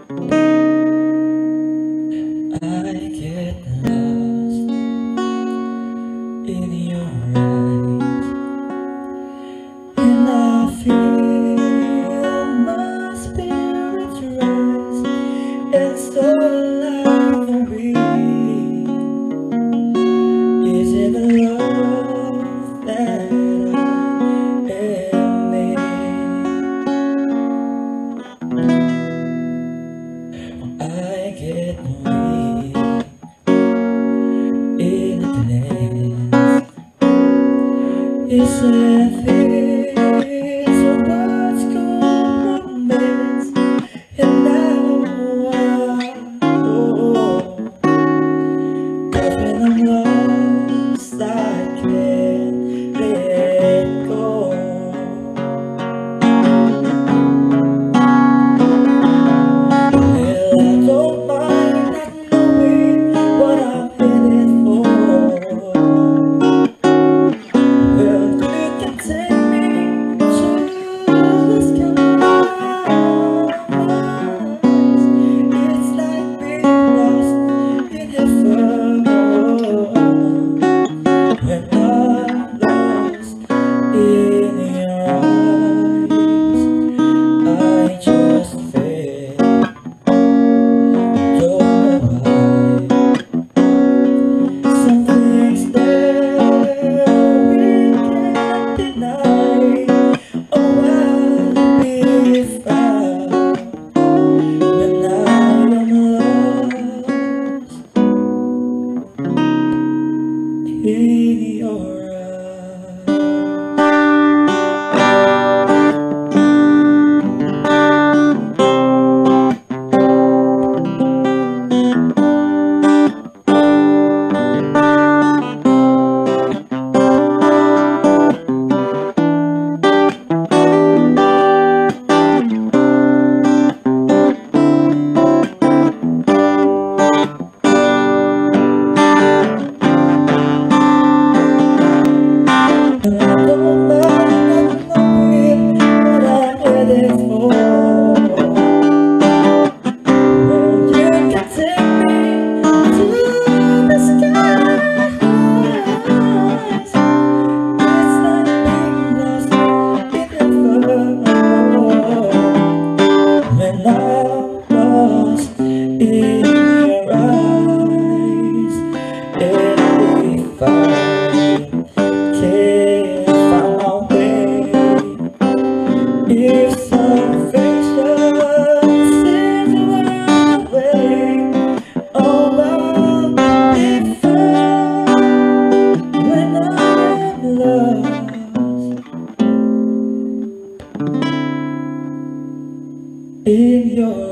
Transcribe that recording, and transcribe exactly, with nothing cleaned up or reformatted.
I get lost in your eyes, and I feel my spirit rise, and so alive and weak. Is it the love that I am in? I get weak in the dance. It's a thing, so what's called romance, and now I know, 'cause when I'm lost I can't let go. Well, I don't mind not knowing what I'm headed for. Well, you can take me to the skies. It's like being lost in heaven. When I'm lost in your eyes, I just feel, don't know why, some things that we can't deny. Oh, I'll be found when I am lost in your eyes. I don't mind not knowing what I'm headed for. Well, you can take me to the skies. It's like being lost in heaven. When I'm lost in your eyes, it'll be fine. Can't find my way. If salvation sends you away, oh, I'll be found when I am lost in your